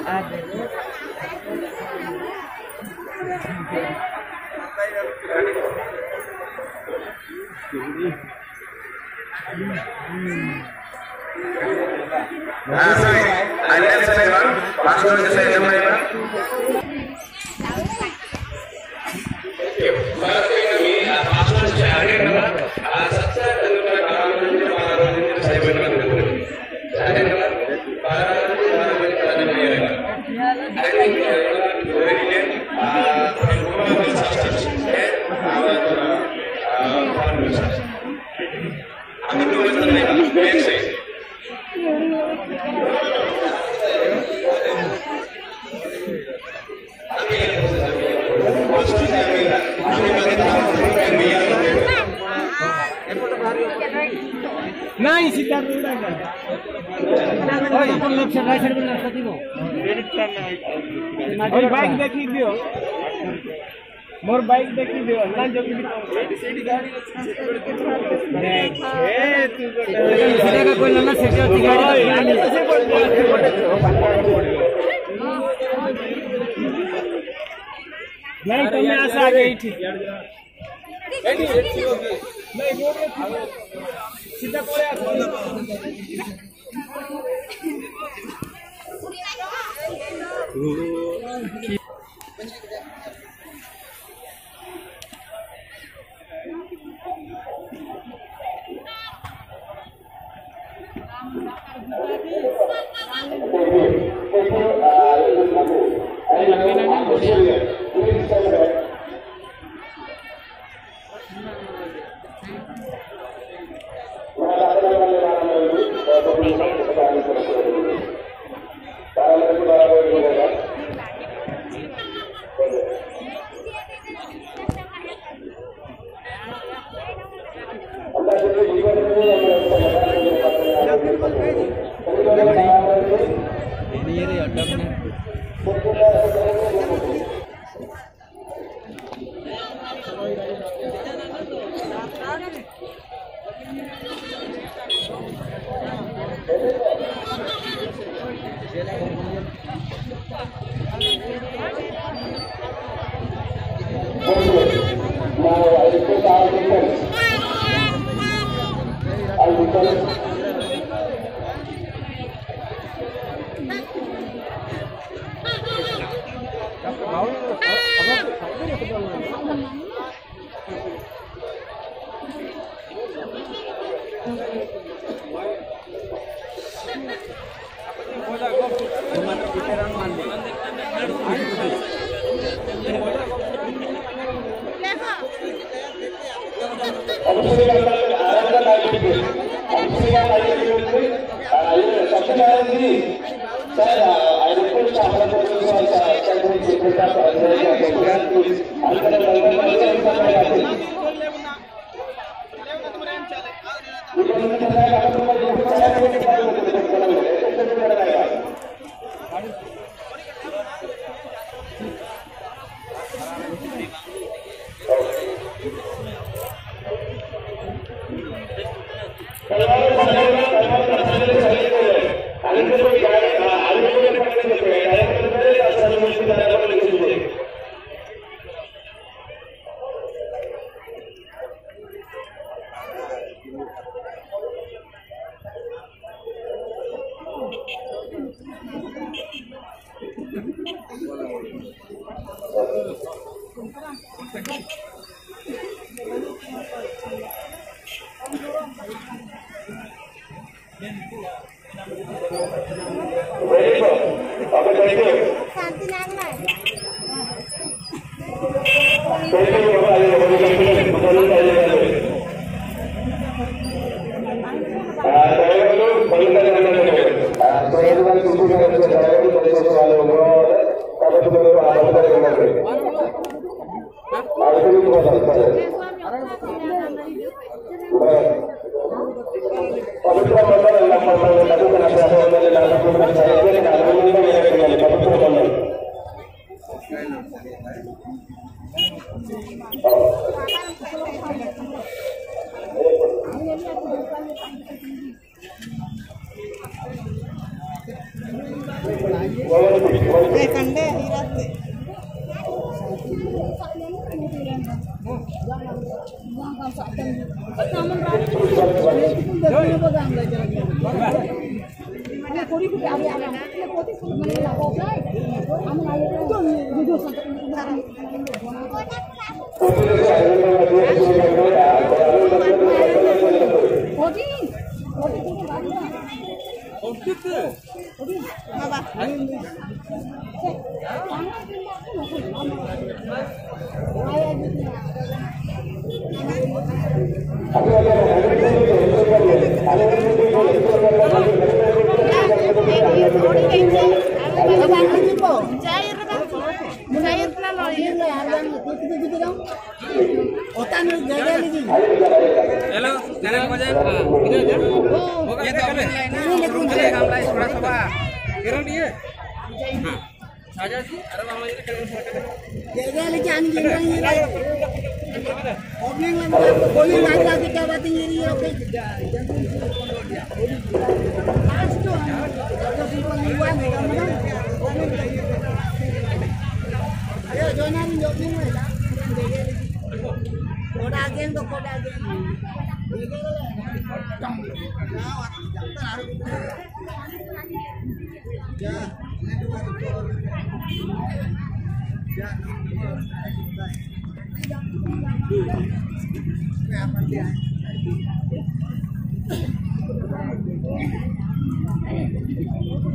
नहीं सीधा रोड है और अपन लेफ्ट साइड राइट साइड में रास्ता दियो और बाइक देखी दियो मोर बाइक देखी दियो ना जो सीधी गाड़ी ए तू सीधा का कोई ना सेट होती गाड़ी नहीं तुमने आशा आ गई थी नहीं रोड सीधा kande irat. Hello, sekarang mau jalan? Ini aja. Oh, ya tak boleh. Ini kamlai surat apa? Kira dia. Saja sih, ada mama ini kalian silakan. Jaga lagi anjing ini. Obeng lah boleh lagi kita batin ini oke. Asto. Kalau simpan iwan ayo jonan jogging lah. Kodagen to kodagen. Ya.